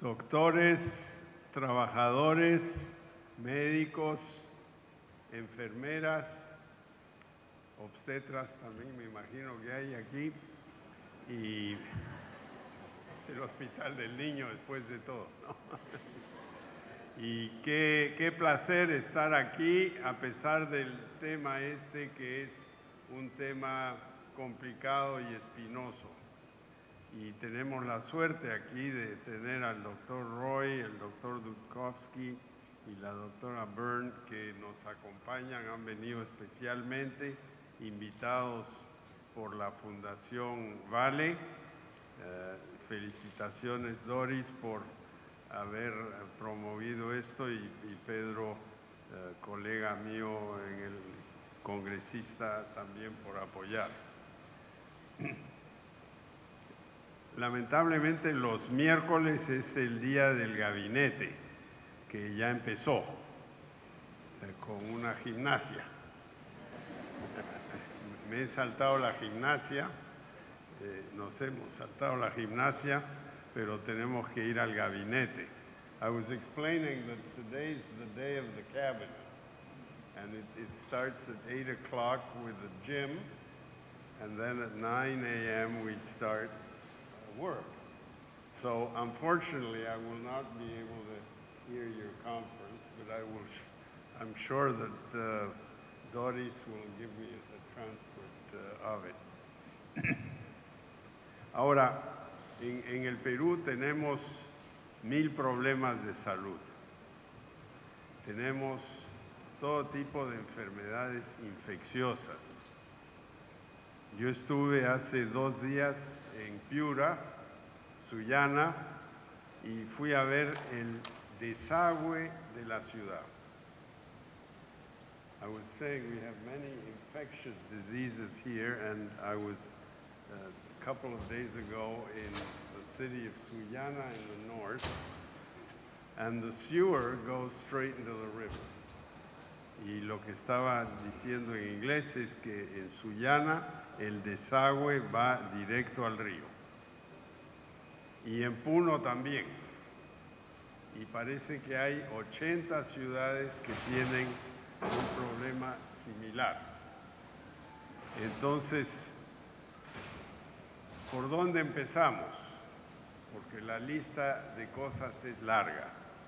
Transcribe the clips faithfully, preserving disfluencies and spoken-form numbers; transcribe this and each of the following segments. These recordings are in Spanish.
doctores, trabajadores, médicos, enfermeras, obstetras también me imagino que hay aquí, y es el hospital del niño después de todo, ¿no? Y qué, qué placer estar aquí a pesar del tema este que es un tema complicado y espinoso. Y tenemos la suerte aquí de tener al doctor Roy, el doctor Dudkovsky y la doctora Byrne que nos acompañan, han venido especialmente invitados por la Fundación Vale. Eh, felicitaciones, Doris, por haber promovido esto y, y Pedro, eh, colega mío en el congresista, también por apoyar. Lamentablemente los miércoles es el día del gabinete, que ya empezó eh, con una gimnasia. Me he saltado la gimnasia, eh, nos hemos saltado la gimnasia, pero tenemos que ir al gabinete. I was explaining that today is the day of the cabinet, and it, it starts at eight o'clock with the gym, and then at nine A M we start work. So unfortunately, I will not be able to hear your conference, but I will, I'm sure that uh, Doris will give me a transcript uh, of it. Ahora, en, en el Perú tenemos mil problemas de salud. Tenemos todo tipo de enfermedades infecciosas. Yo estuve hace dos días en Piura, Sullana, y fui a ver el desagüe de la ciudad. I was saying we have many infectious diseases here, and I was uh, a couple of days ago in the city of Sullana in the north, and the sewer goes straight into the river. Y lo que estaba diciendo en inglés es que en Sullana el desagüe va directo al río. Y en Puno también. Y parece que hay ochenta ciudades que tienen un problema similar. Entonces, ¿por dónde empezamos? Porque la lista de cosas es larga.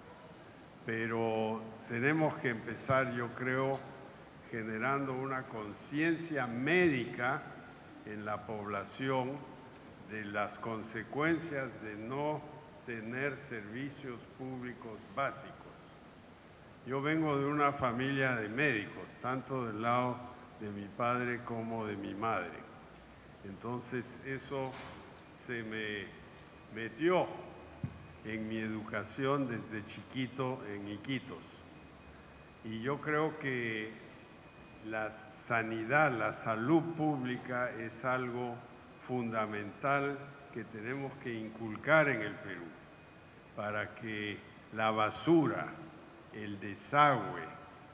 Pero tenemos que empezar, yo creo, generando una conciencia médica en la población de las consecuencias de no tener servicios públicos básicos. Yo vengo de una familia de médicos, tanto del lado de mi padre como de mi madre. Entonces eso se me metió en mi educación desde chiquito en Iquitos. Y yo creo que la sanidad, la salud pública es algo fundamental que tenemos que inculcar en el Perú para que la basura, el desagüe,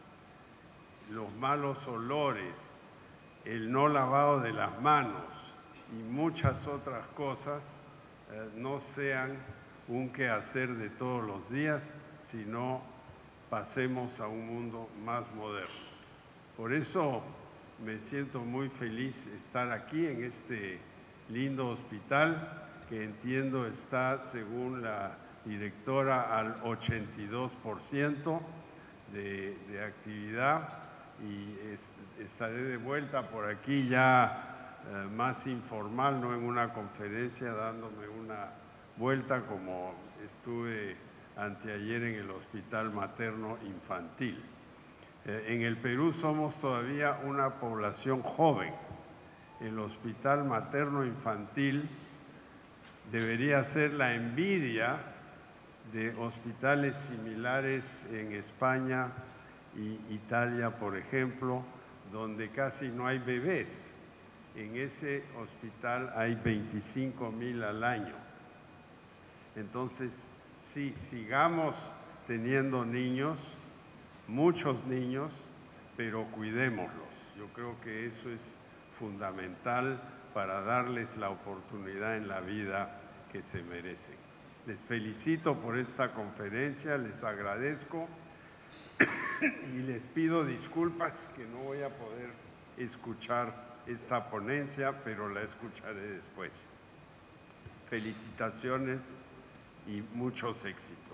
los malos olores, el no lavado de las manos y muchas otras cosas eh, no sean un quehacer de todos los días, sino pasemos a un mundo más moderno. Por eso me siento muy feliz de estar aquí en este lindo hospital que entiendo está, según la directora, al ochenta y dos por ciento de, de actividad, y es, estaré de vuelta por aquí ya eh, más informal, no en una conferencia, dándome una vuelta como estuve anteayer en el Hospital Materno Infantil. Eh, en el Perú somos todavía una población joven. El Hospital Materno Infantil debería ser la envidia de hospitales similares en España y Italia, por ejemplo, donde casi no hay bebés. En ese hospital hay veinticinco mil al año. Entonces, sí, sigamos teniendo niños, muchos niños, pero cuidémoslos. Yo creo que eso es fundamental para darles la oportunidad en la vida que se merecen. Les felicito por esta conferencia, les agradezco y les pido disculpas que no voy a poder escuchar esta ponencia, pero la escucharé después. Felicitaciones y muchos éxitos.